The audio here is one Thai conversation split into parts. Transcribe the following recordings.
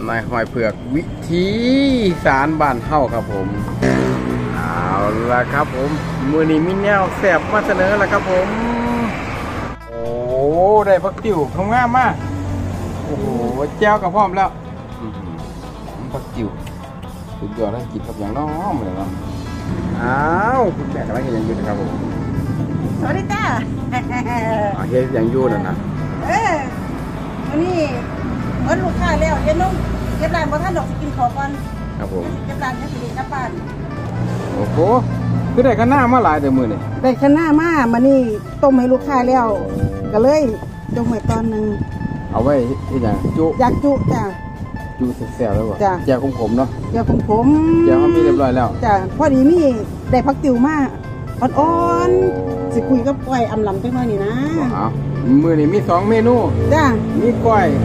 นายหอยเผือกวิธีสารบ้านเฮาครับผมเอาละครับผมมือนี้มีแนวแซ่บมาเสนอแล้วครับผมโอ้ได้ผักติ๋วทำงามมากโอ้โหแจ้วกับพร้อมแล้วผักติ๋วสุดยอดได้กินกับอย่างน้องเลยครับอ้าวคุณแม่กำลังยังอยู่นะครับผมสวัสดีจ้าเฮ็ดยังอยู่นั่นนะวันนี้เอิ้นลูกค้าแล้วเย็นนุ่มเก็บร้านบ่ทันดอกสิกินของก่อนครับผมเก็บร้านแค่สิกลับบ้านโอ้โหคือได้ข้าวหน้ามาหลายแต่มื้อนี่ได้ข้าวหน้ามานี่ต้มให้ลูกค้าแล้วก็เลยจงไว้ตอนนึงเอาไว้ที่หยังจุอยากจุจ้าจุแซ่บๆแล้วบ่แจ่วขมๆเนาะแจ่วขมแจ่วเฮามีเรียบร้อยแล้วจ้าพอดีมีได้ผักติ๋วมาอ่อนๆสิคุยกับก้อยอำลำจังหน่อยนี่นะมื้อนี้มี2เมนูจ้ามีก้อย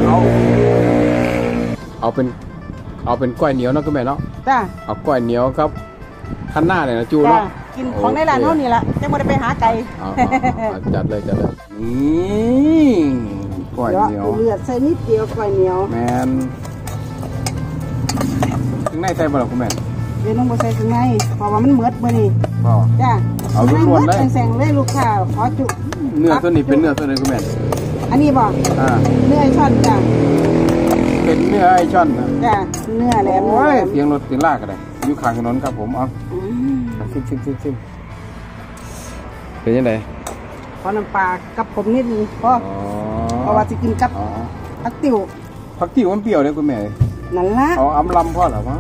เอาเป็นก้อยเหนียวเนาะคุณแม่เนาะจ้าเอาก้อยเหนียวครับข้างหน้าเนี่ยนะจูเนาะกินของในร้านเท่านี้ละจะไม่ได้ไปหาไก่จัดเลยนี่ก้อยเหนียวเลือดใส่นิดเดียวก้อยเหนียวแมนถึงในใส่บ่ล่ะคุณแม่เดี๋ยวน้องบ่ใส่ถึงในเพราะว่ามันเมือดมื้อนี้จ้าเอาล้วนๆเลยแซงๆเลยลูกค้าขอจุเนื้อตัวนี้เป็นเนื้อตัวไหนคุณแม่อันนี้บ่เนื้อไอช่อนจ้าเป็นเนื้อไอช่อนนะจ้าเนื้อแหลมโอ้ยเสียงรถเสียงลากกันเลยอยู่ข้างถนนครับผมเอาซิมเป็นยังไงขอน้ำปลากับผมนิดนึงเพราะว่าจะกินกับผักติ๋วมันเปรี้ยวเลยคุณแม่นั่นละเอาอำลำพ่อเหรอวะ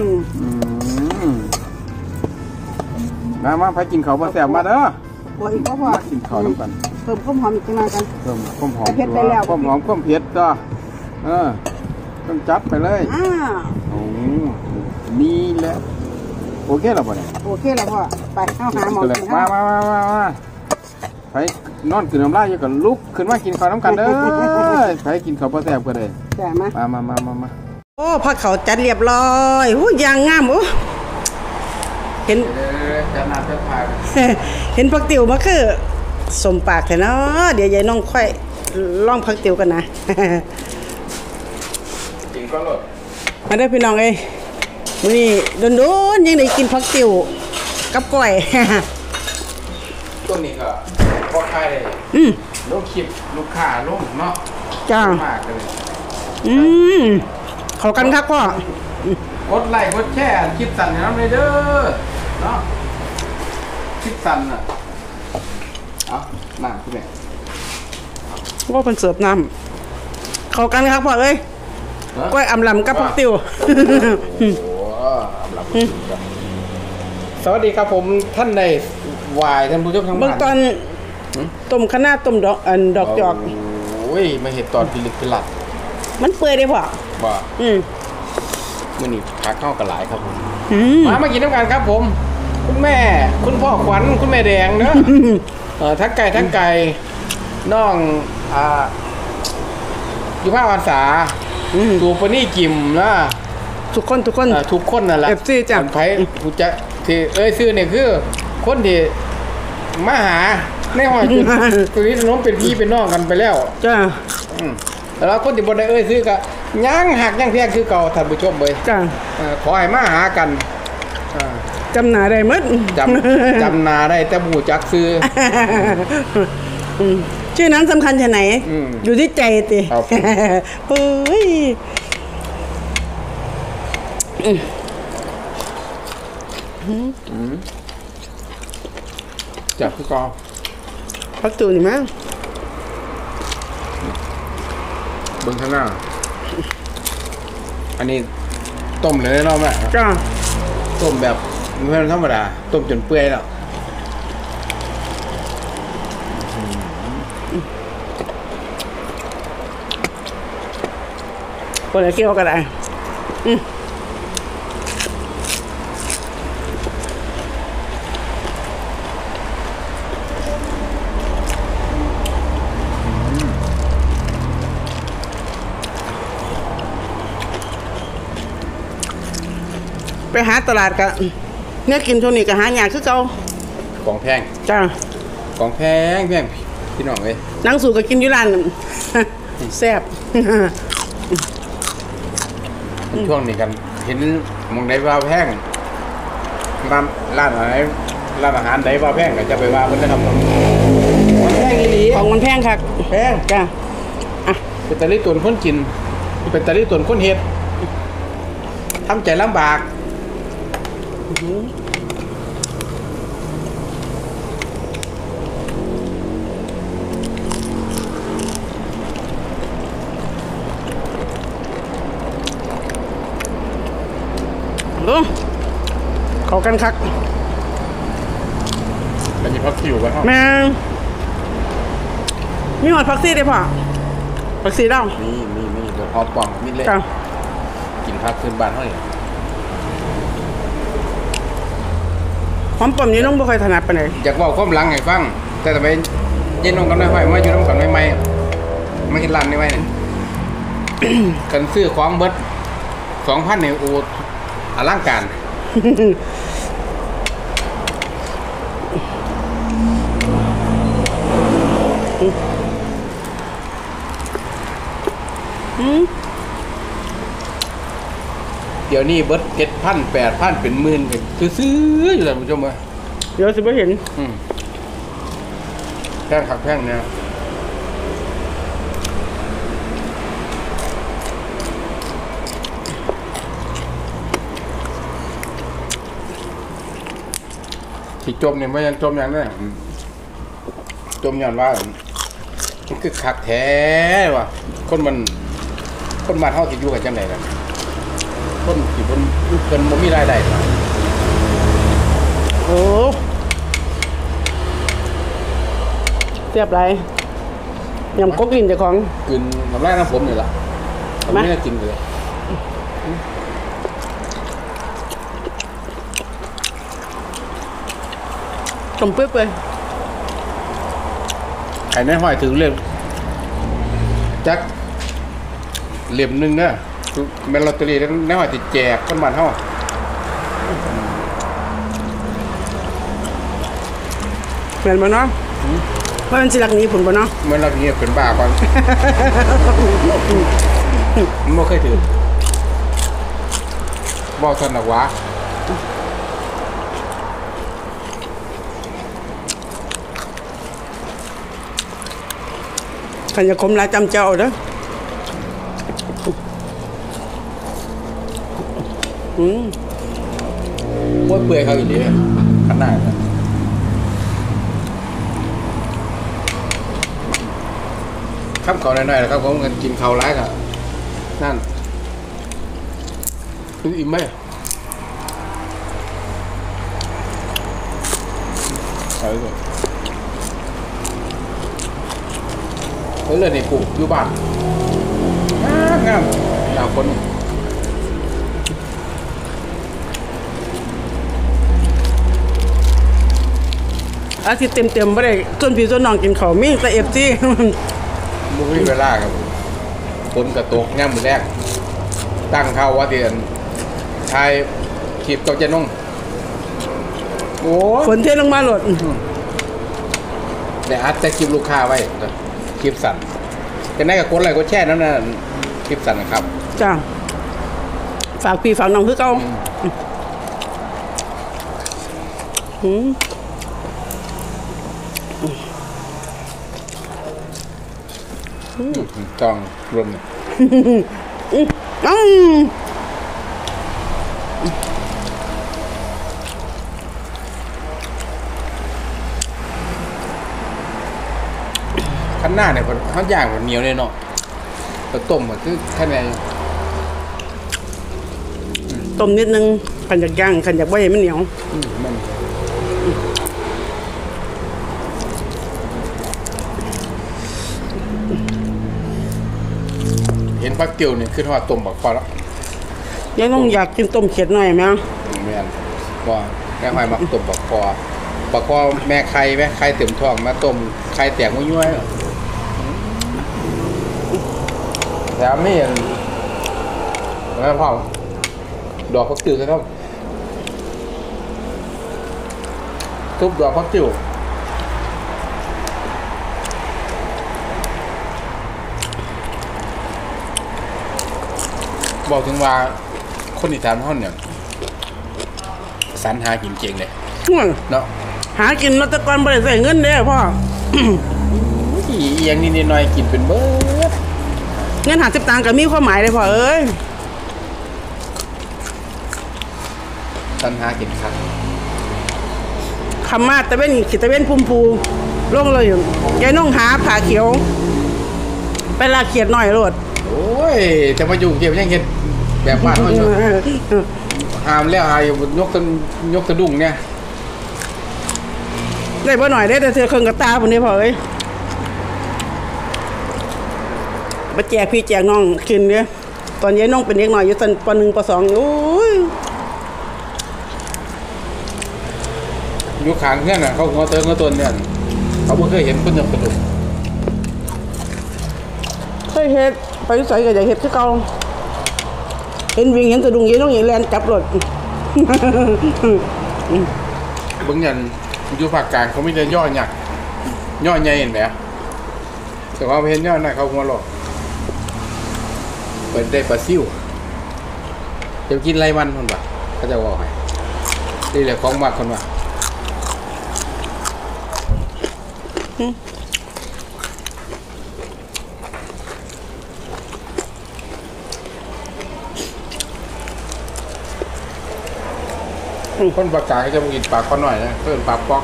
มาพายกินเขามาแซ่บมาเด้อบ่อีกก็พอกินเขาน้ำกันเพิ่มความหอมอีกหน่อยกันเพิ่มความหอมเผ็ดไปแล้วความหอมความเผ็ดก็ต้องจัดไปเลยโอ้นี่แหละโอเคแล้วป่ะเนี่ยโอเคแล้วพ่อไปเข้าหาหมอกินมาไปนอนกินน้ำลายอยู่กับลุกขึ้นมากินข้าวน้ำกันเด้อไปกินข้าวปลาแซ่บกันเลยมาโอ้ผักเขาจัดเรียบร้อยหูยางงามโอ้เห็นเห็นผักติ๋วมาคือสมปากแต่เนาะเดี๋ยวยายน้องค่อยลองผักติ๋วกันนะกินก็หลดมาได้พี่น้องเอ้ยมื้อนี้โดนยังได้กินผักติ๋วกับก้อยต้นนี้ก็พอขายได้ลูกคลิปลูกค้าลงเนาะจ้ามากเลยเขากันครับพ่อกดไลค์กดแชร์คลิปสั่นน้ำเลยเด้อเนาะคลิปสั่นอ่ะเอาน้ำคุณแม่ว่าเป็นเสิร์ฟน้ำเขากันครับพ่อเอ้ยก้อยอำลำกับผักติ๋วสวัสดีครับผมท่านในวายท่านผู้ชมทั้งบ้านเบื้องต้นต้มข้าวหน้าต้มดอกจอกโอ้ยมาเห็ดตอนพิลึกพิลั่นมันเปื่อยได้พ่อบ่มื้อนี้พักเข้ากันหลายครับผมมากินน้ำกันครับผมคุณแม่คุณพ่อขวัญคุณแม่แดงเนอะทั้งไก่น้องอยู่ภาควันษาดูปนี่กิมนะทุกคนนั่นแหละ FC จ้ะไผผู้จะที่ซื้อเนี่ยคือคนที่มาหาในหอยจุดตัวนี้น้องเป็นพี่เป็นน้องกันไปแล้วจ้าแล้วคนที่บ่ได้ซื้อก็ยังหักยังแพงคือเก่าท่านผู้ชมเลยจ้าขอให้มาหากันจำหน้าได้มั้ยจำหน้าได้แต่ผู้จักซื้อชื่อนั้นสำคัญแค่ไหนอยู่ที่ใจติเฮ้ยจับคือกอผักติ๋วนี่มั้งเบิ่งข้างหน้าอันนี้ต้มเลยเนาะแม่จ้าต้มแบบไม่ธรรมดาต้มจนเปื่อยแล้วคนละเกี่ยวกันได้ไปหาตลาดกันเนี่ยกินช่วงนี้ก็หาหยาคือเก่าของแพงจ้าของแพงพี่น้องเลยนั่งสู่ก็กินอยู่ร้านแซ่บช่วงนี้กันเห็นมองได้ว่าแพงร้านอะไรร้านอาหารไหนว่าแพงก็จะไปว่ามันนะครับมันแพงอีหลีของมันแพงครับแพงจ้ะอ่ะเป็นตะลิตวนคนกินเป็นตะลิตวนคนเฮ็ดทำใจลำบากเขากันคักแล้วมีพักคิวไว้ห้องแม่งมีหอดผักซีได้ป่ะผักซีเล่ามีเดี๋ยวพอปองมิดเล่จ้ะกินพักคืนบ้านเท่าไหร่หอมป่อมนี้น้องบ่ค่อยถนัดปานใดอยากบอกความหลังให้ฟังแต่ทำไมเย็นลงกันไม่ค่อยมาอยู่น้ำกันไม่มากินร้านนี่ไว้เนี่ย กันซื้อของเบิด2,000เนี่ยโอ้อลังการ เดี๋ยวนี้เบิด7,000 8,000เป็นหมื่นกันซื้อๆอยู่ท่านผู้ชมเอ้ยเดี๋ยวสิบ่เห็นแพงครับแพงเนี่ยที่จมเนี่ยไม่ยังจมอย่างนั้นจมอย่างว่ามันคือคักแท้ว่ะคนบ้านเฮาสิอยู่กันจังไดล่ะคนที่เพิ่นบ่มีรายได้ล่ะโอ้เสียบไรยำกกลิ้นเจ้าของกินน้ำลายน้ำผมนี่ล่ะผมไม่ได้กินเลยจมเปื้อยไอ้ในห้อยถึงเล่มจักเหลี่ยมหนึงนะแม่นลอตเตอรี่ในห้อยสิแจกคนบ้านเฮาๆเหมือนบ่เนาะว่ามันสิรักหนี้ผลบ่เนาะเมื่อเราเนี่ยเป็นบ้าก่อน มันไม่เคยถือบอกสนักวะขันจะคมหลายจำเจ้าเด้อว่าเปื่อยเขาอีกดีขนาดนั้นข้ามเขาหน่อยๆนะครับผมกันกินเขาร้ายกับนั่นคืออิ่มไหมเอาเลยเฮ้ยเลยนี่ปลูกอยู่บ้านงามหนาวคนอาทิตย์เต็มๆบ่ได้ส่วนพี่ส่วนน้องกินข้าวมีแต่ FG มุ้ยเวลาครับฝนกระตกย่ำมือแรกตั้งเข้าว่าเดือนชายขีบตัวเจนงโอ้ฝนเทลงมาโลดแต่อัดแต่คลิปลูกค้าไว้คลิปสั่นจะได้กับคนอะไรก็แช่นั่นน่ะคลิปสั่นนะครับจ้าฝากพี่ฝากน้องคือเก่าจองรวม ขั้นหน้าเนี่ยเขาย่างมันเหนียวเลยเนาะแต่ต้มมันคือแค่ไหนต้มนิดนึงขันจากย่างขันจากบ่ให้มันเหนียวมันเห็นปักเตียวเนี่ยคือทอดต้มบักคอแล้วยังต้องอยากกินต้มเขียดหน่อยไหมแม่นว่าแม่หอยมักต้มบักคอบักคอแม่ไข่แม่ไข่เต็มท้องมาต้มไข่แตกมุ่ยๆแต่ไม่เห็นแล้วพ่อดอกพักติวซะเท่าทุบดอกพักติวบอกถึงว่าคนอีสานเฮาเนี่ยสรรหากินเก่งเลยห่วยเนาะหากินมาแตะกอนบ่ได้ใส่เงินเด้อพ่ออีหยังนิดๆหน่อยๆกินเป็นเบิดเงิน50 ตังค์ก็มีความหมายเลยพ่อเอ้ยสรรหากินครับคำมาตะเว้นขีดตะเว้นพุ่มพูลงเลยแกน้องหาผาเขียวไปลาเขียดหน่อยโลดโอ้ยจะมาอยู่เก็บยังเฮ็ดแบบบ้านเฮาอยู่ห้ามแล้วหาอยู่ยกตะดุ้งเนี่ยได้บ่หน่อยได้แต่เธอเครื่องกระตาพุ่นนี่พ่อเอ้ยมาแจกพี่แจกน้องกินเด้อตอนเย็นน้องเป็นเด็กหน่อยอยู่สันป .1 ป .2 โอ้ยอยู่ข้างเพื่อนน่ะเขาหัวเติงหัวต้นเนี่ยเขาบ่เคยเห็นคนยกตะดุ้งเคยเฮ็ดไปใส่ก็อยากเฮ็ดคือเก่าเห็นวิ่งเห็นสะดุ้งเย็นน้องอีแลนจับรถเบิ่งยันอยู่ภาคกลางเขามีแต่ย่อหยักย่อใหญ่เห็นไหมแต่ว่าเห็นย่อหน่อยเขาหัวหลอกเปิดได้ปลาซิ่วจะกินไรมันคนบ่เขาจะว่าให้นี่แหละของมากคนว่าคนปลากายเขาจะมากินปลาข้อหน่อยนะเพิ่นปลาป๊อก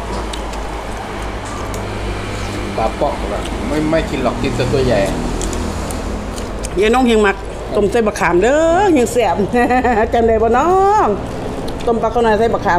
แบบไม่กินหรอกกินแต่ตัวใหญ่เย็นน้องเฮียงมักต้มใส่บักขามเด้อเฮียงแซ่บ จำได้บ่น้องต้มปลาข้าวหน่อยใส่บักขาม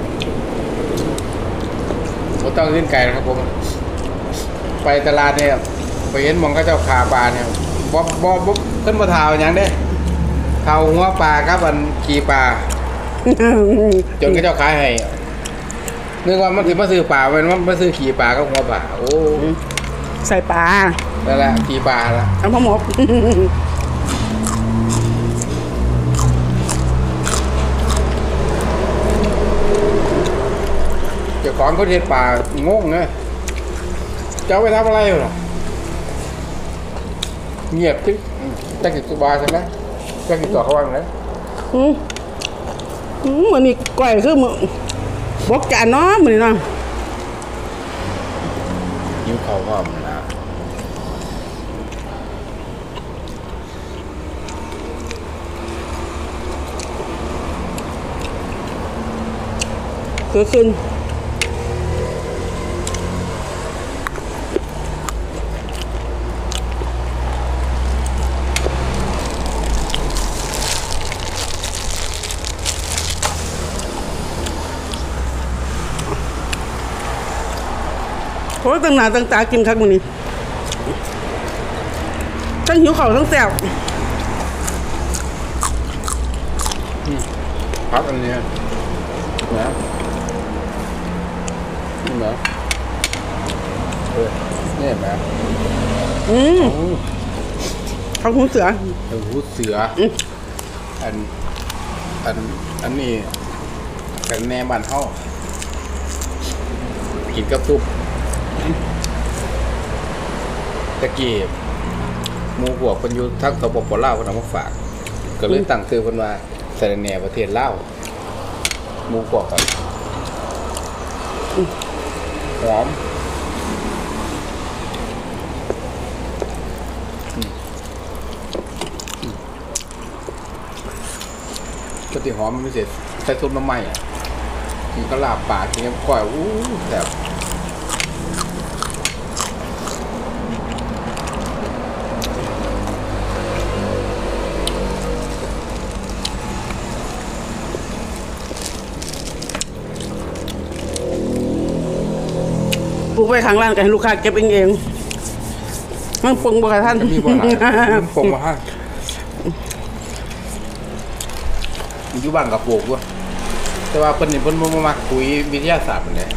เขาต้องขึ้นไก่นะครับผมไปตลาดเนี่ยไปเห็นมองเขาเจ้าขาปลาเนี่ยบ๊อบขึ้นมาเท้าอย่างเด้เท้าหัวปลาครับอันขี่ปลาจนเขาเจ้าขายให้นึกว่ามันถือมาซื้อปลามันมาซื้อขี่ปลาก็หัวปลาโอ้ใส่ปลานั่นแหละขี่ปลาละเอาพ่อหมกเจ้าของเขาเทศปลางงไงจะเอาไปทำอะไรหรอเงียบจิ๊กจะกินตัวบาใช่ไหมจะกินต่อเขาว่างเลยมื้อนี้ก้อยคือมื้อบ่จานเนาะมื้อนี้เนาะยิ้วเขาว่ามันนะคือขึ้นโอ้ยตั้งหน้าตั้งตากินคักมื้อนี้ทั้งหิวข้าวทั้งแซ่บพักอันนี้นะนี่เหรอนี่เห็นไหมข้าวหูเสือหูเสืออันนี้กันแนบ้านเฮากินกับซุปตะกี้หมูหัวคนอยู่ทั้งสปปลาวคนเอามาฝากก็เลยตั้งชื่อคนว่าสะระแหน่ประเทศลาวหมูกรอบครับหอมก็ที่หอมมันไม่เสร็จใส่ซุปน้ำไหม้อ่ะกินก็ลาบปากกินกับก้อยอู้แซ่บปลูกไว้ข้างล่างก็ให้ลูกค้าเก็บเองมันปรุงบ่ค่ะท่านจะมีบ่หลายปรุงมาให้อยู่บ้านกับปลูกด้วยแต่ว่าเพิ่นนี่เพิ่นบ่มักปุ๋ยวิทยาศาสตร์ปานใด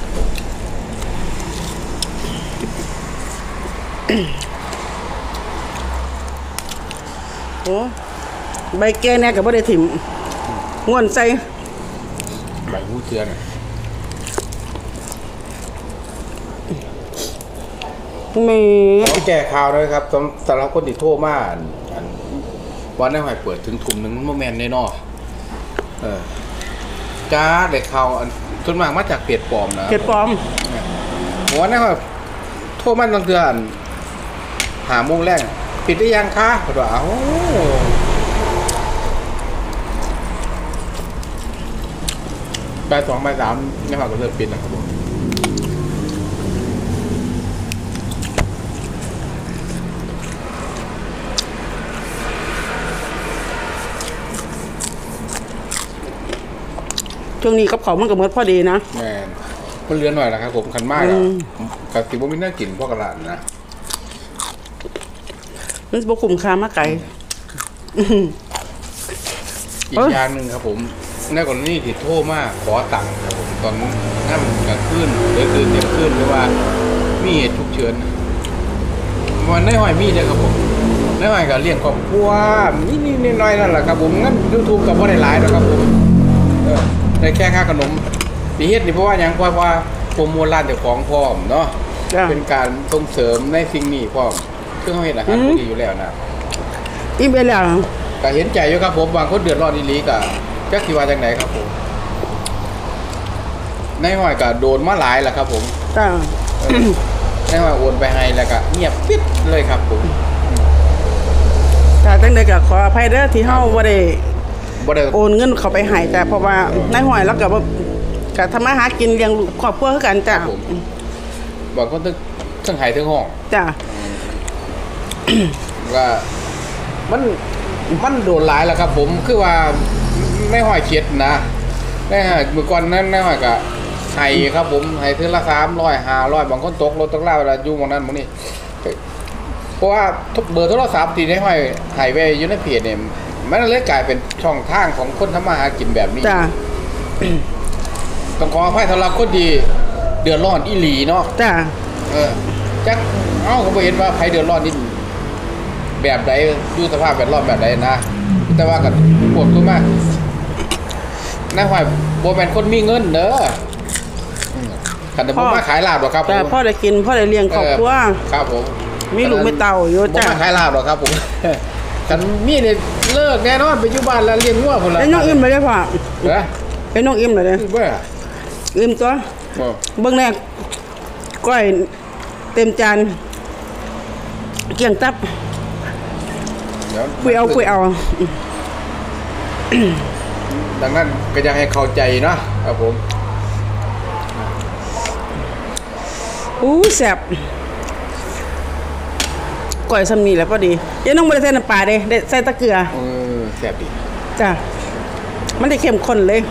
โอ้ใบแก่แน่ก็บ่ได้ถิ่มง่วนใส่ใบหูเสือน่ะแม่ขอแก้ข่าวด้วยครับสำหรับคนที่โทรมาวันนี้หอยเปิดถึงทุ่มหนึ่งมันโมแมนแน่นอนจ้าเด็กเขาส่วนมากมาจากเพจปลอมนะเพจปลอมวันนี้หอยโทรมันตั้งเดือนหาโมงแรกปิดได้ยังคะเขาบอกบ่าย 2 บ่าย 3นี่หอยก็เริ่มปิดนะครับผมช่วงนี้กับเขามันก็เหมือนพอดีนะแม่มันเลือนหน่อยนะครับผมคันมากอะกับสิบว่าไม่น่ากินพวกกระดาษนะมันจะบคุ้มค่ามากไก่อีกอย่างหนึ่งครับผมในกรณีที่โทษมากขอตังค์ครับผมตอนนั้นกลางคืนเดือดเดือดหรือว่ามีเหตุฉุกเฉินวันได้หอยมีเลยครับผมได้หอยกับเลี้ยงครอบครัวนิดน้อยนั่นแหละครับผมงั้นยูทูบกับว่าได้หลายนะครับผมได้แค่ค่าขนมปีเฮ็ดนี่เพราะว่าอย่างเพราะว่าโปรโมทร้านเจ้าของพร้อมเนาะเป็นการส่งเสริมในสิ่งนี้พร้อมเครื่องเขาเห็นอาหารดีอยู่แล้วนะอิ่มไปแล้วก็เห็นใจอยู่ครับผมบางคนเดือดร้อนอีหลีกับจักสิว่าจังไหนครับผมในห้อยก็โดนมาหลายแหละครับผมในห้อยโอนไปให้แล้วก็เงียบปิดเลยครับผมแต่ตั้งแต่ก็ขออภัยเด้อที่เฮาบ่ได้โอนเงินเขาไปให้แต่เพราะว่าในห้อยแล้วก็ก็ทำมาหากินเลี้ยงครอบครัวคือกันจ้ะบางคนทั้งหายทั้งห้องจ้ะว่ามันโดนหลายแล้วครับผมคือว่าไม่ห้อยเช็ดนะได้ฮะเมื่อก่อนนั้นไม่ห้อยก็ไห้ครับผมไห้ถึงละ300 500บางคนตกรถตกเล่าเวลาอยู่บางนั้นบางนี้เพราะว่าเบอร์โทรศัพท์ที่ได้ห้อยไห้ไว้อยู่ในเพจเนี่ยมันเลยกลายเป็นช่องทางของคนทำมาหากินแบบนี้จ้ะต้องขออภัยสำหรับคนดีเดือดร้อนอีหลีเนาะจ้ะจักเขาไปเห็นว่าใครเดือดร้อนนี่แบบใดอยู่สภาพแวดล้อมแบบใดนะแต่ว่ากับปวดตัวมากนายหอยโบแมนคนมีเงินเด้อขันแต่ผมมาขายลาบหรอครับแต่พ่อได้กินพ่อได้เลี้ยงครอบครัวครับผมมีลูกไม่เต่าอยู่จ้ะมาขายลาบหรอครับผมกันมีเนี่ยเลิกแน่นอนไปอยู่บ้านแล้วเลี้ยงวัวคนละเป็นน้องอิ่มเลยพ่อเป็นน้องอิ่มเลยอิ่มตัวเบื้องแรกก้อยเต็มจานเกี่ยงตับคุยเอาดังนั้นก็อยากให้เข้าใจนะครับผมแซ่บก้อยซ้ำนี่แหละพอดียังต้องไม่ได้ใส่น้ำปลาได้ใส่ตะเกียบแซ่บดีจ้ะมันได้เข้มข้นเลย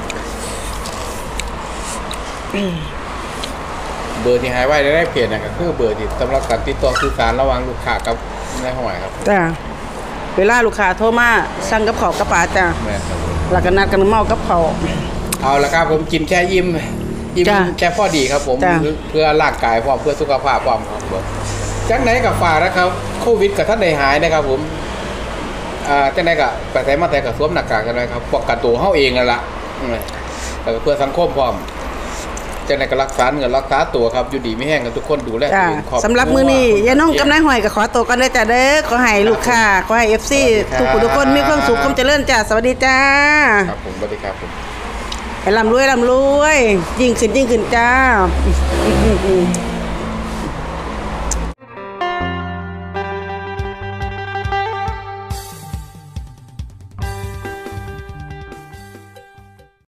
เบอร์ที่หายไว้ได้เพจนะครับคือเบอร์ที่สำหรับการติดต่อสื่อสารระหว่างลูกค้ากับนายหอยครับจ้ะเวลาลูกค้าโทรมาสั่งกับเขากับปลาจ้ะหลักกันนัดกันเมากับเขาเอาละครับผมกินแค่ยิ้มแค่พอดีครับผมเพื่อร่างกายพร้อมเพื่อสุขภาพพร้อมครับผมจังไหนกับฝากนะครับโควิดกับท่านใดหายนะครับผมจังไหนกับไปใส่มาแต่กับสวมหน้ากากกันนะครับป้องกันตัวเขาเองนั่นแหละแต่เพื่อสังคมพร้อมจะในการรักษาเงินรักษาตัวครับอยู่ดีไม่แห้งกันทุกคนดูแลตัวเองสำหรับมือนี้ยายน้องกำนายหอยก็ขอตัวกันเลยจ้ะเด้อขอให้ลูกค้าขอให้ FC ทุกคนมีความสุขความเจริญจ้ะสวัสดีจ้าครับผมสวัสดีครับผมให้ร่ำรวยยิ่งขึ้นจ้า